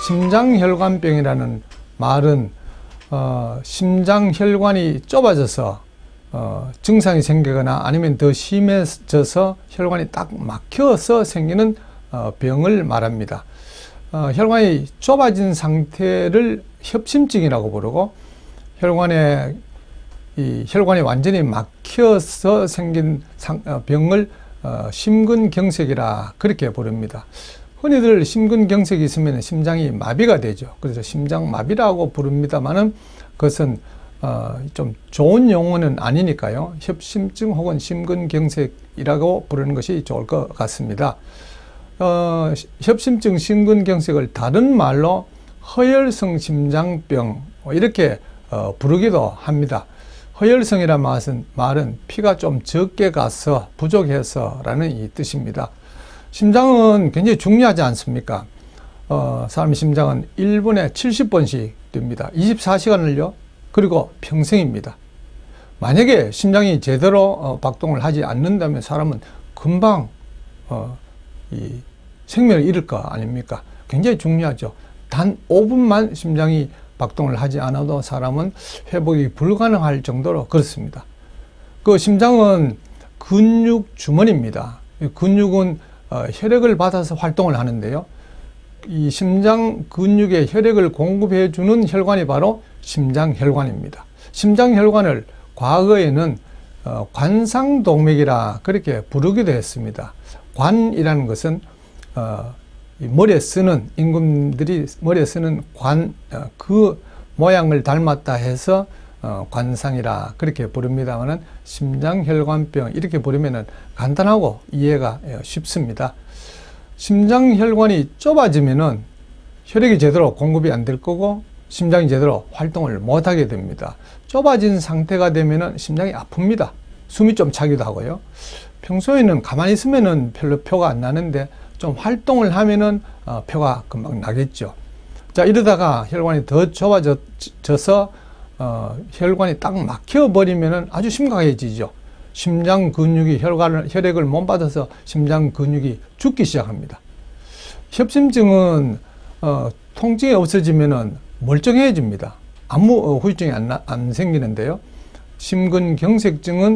심장혈관병이라는 말은 심장혈관이 좁아져서 증상이 생기거나 아니면 더 심해져서 혈관이 딱 막혀서 생기는 병을 말합니다. 혈관이 좁아진 상태를 협심증이라고 부르고, 혈관이 완전히 막혀서 생긴 병을 심근경색이라 그렇게 부릅니다. 흔히들 심근경색이 있으면 심장이 마비가 되죠. 그래서 심장마비라고 부릅니다만은 그것은 좀 좋은 용어는 아니니까요. 협심증 혹은 심근경색이라고 부르는 것이 좋을 것 같습니다. 협심증, 심근경색을 다른 말로 허혈성 심장병 이렇게 부르기도 합니다. 허혈성이란 말은 피가 좀 적게 가서 부족해서 라는 이 뜻입니다. 심장은 굉장히 중요하지 않습니까? 사람 심장은 1분에 70번씩 뜁니다. 24시간을요. 그리고 평생입니다. 만약에 심장이 제대로 박동을 하지 않는다면 사람은 금방 이 생명을 잃을 거 아닙니까? 굉장히 중요하죠. 단 5분만 심장이 박동을 하지 않아도 사람은 회복이 불가능할 정도로 그렇습니다. 그 심장은 근육 주머니입니다. 근육은 혈액을 받아서 활동을 하는데요. 이 심장 근육에 혈액을 공급해 주는 혈관이 바로 심장혈관입니다. 심장혈관을 과거에는 관상동맥이라 그렇게 부르기도 했습니다. 관이라는 것은 머리에 쓰는, 임금들이 머리에 쓰는 관, 그 모양을 닮았다 해서 관상이라 그렇게 부릅니다만은 심장혈관병 이렇게 부르면은 간단하고 이해가 쉽습니다. 심장혈관이 좁아지면은 혈액이 제대로 공급이 안 될 거고 심장이 제대로 활동을 못 하게 됩니다. 좁아진 상태가 되면은 심장이 아픕니다. 숨이 좀 차기도 하고요. 평소에는 가만히 있으면은 별로 표가 안 나는데 좀 활동을 하면은 표가 금방 나겠죠. 자, 이러다가 혈관이 더 좁아져서 혈관이 딱 막혀버리면은 아주 심각해지죠. 심장 근육이 혈액을 못 받아서 심장 근육이 죽기 시작합니다. 협심증은 통증이 없어지면은 멀쩡해집니다. 아무 후유증이 안 생기는데요. 심근경색증은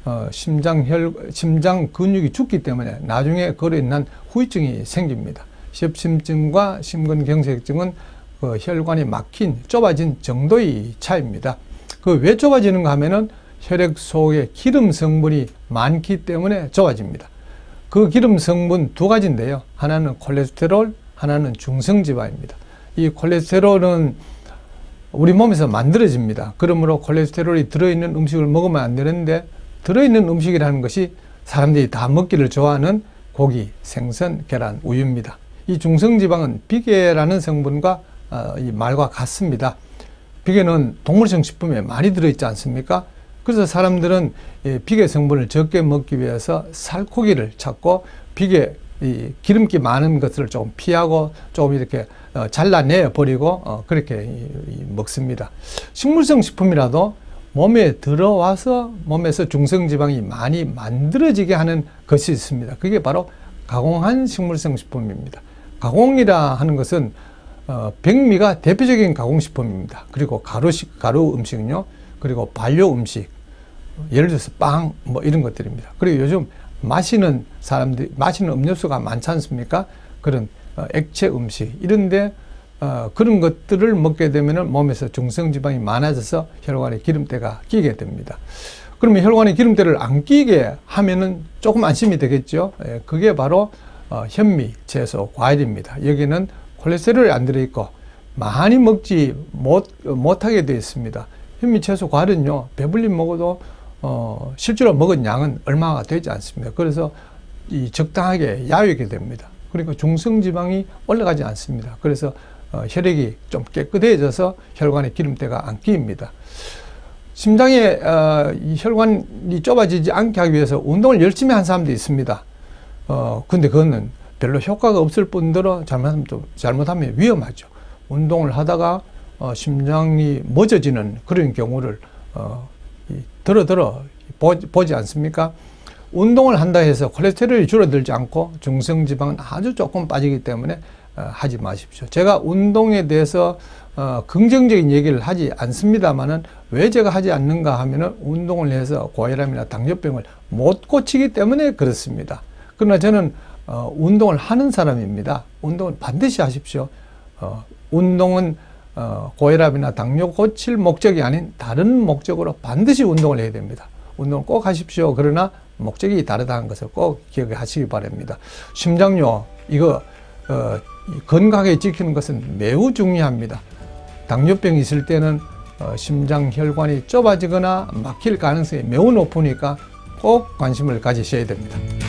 심장 근육이 죽기 때문에 나중에 그로 인한 후유증이 생깁니다. 협심증과 심근경색증은 혈관이 막힌 좁아진 정도의 차이입니다. 왜 좁아지는가 하면은 혈액 속에 기름 성분이 많기 때문에 좁아집니다. 그 기름 성분 두 가지인데요. 하나는 콜레스테롤, 하나는 중성지방입니다. 이 콜레스테롤은 우리 몸에서 만들어집니다. 그러므로 콜레스테롤이 들어있는 음식을 먹으면 안 되는데, 들어있는 음식이라는 것이 사람들이 다 먹기를 좋아하는 고기, 생선, 계란, 우유입니다. 이 중성지방은 비계라는 성분과 이 말과 같습니다. 비계는 동물성 식품에 많이 들어있지 않습니까? 그래서 사람들은 비계 성분을 적게 먹기 위해서 살코기를 찾고 비계 기름기 많은 것을 조금 피하고 조금 이렇게 잘라내 버리고 그렇게 먹습니다. 식물성 식품이라도 몸에 들어와서 몸에서 중성지방이 많이 만들어지게 하는 것이 있습니다. 그게 바로 가공한 식물성 식품입니다. 가공이라 하는 것은 백미가 대표적인 가공식품입니다. 그리고 가루 음식은요, 그리고 발효 음식, 예를 들어서 빵, 뭐 이런 것들입니다. 그리고 요즘 마시는 음료수가 많지 않습니까? 그런 액체 음식, 이런데 그런 것들을 먹게 되면 몸에서 중성지방이 많아져서 혈관에 기름때가 끼게 됩니다. 그러면 혈관에 기름때를 안 끼게 하면은 조금 안심이 되겠죠. 그게 바로 현미, 채소, 과일입니다. 여기는 콜레스테롤이 안 들어있고 많이 먹지 못하게 되어 있습니다. 현미, 채소, 과일은요, 배불리 먹어도 실제로 먹은 양은 얼마가 되지 않습니다. 그래서 적당하게 야위게 됩니다. 그러니까 중성지방이 올라가지 않습니다. 그래서 혈액이 좀 깨끗해져서 혈관에 기름때가 안 끼입니다. 심장에 혈관이 좁아지지 않게 하기 위해서 운동을 열심히 한 사람도 있습니다. 근데 그거는 별로 효과가 없을 뿐더러 잘못하면 위험하죠. 운동을 하다가 심장이 멎어지는 그런 경우를 더러 보지 않습니까? 운동을 한다 해서 콜레스테롤이 줄어들지 않고 중성지방은 아주 조금 빠지기 때문에 하지 마십시오. 제가 운동에 대해서 긍정적인 얘기를 하지 않습니다만은 왜 제가 하지 않는가 하면은 운동을 해서 고혈압이나 당뇨병을 못 고치기 때문에 그렇습니다. 그러나 저는 운동을 하는 사람입니다. 운동을 반드시 하십시오. 운동은 고혈압이나 당뇨 고칠 목적이 아닌 다른 목적으로 반드시 운동을 해야 됩니다. 운동을 꼭 하십시오. 그러나 목적이 다르다는 것을 꼭 기억하시기 바랍니다. 심장요, 이거 건강하게 지키는 것은 매우 중요합니다. 당뇨병이 있을 때는 심장 혈관이 좁아지거나 막힐 가능성이 매우 높으니까 꼭 관심을 가지셔야 됩니다.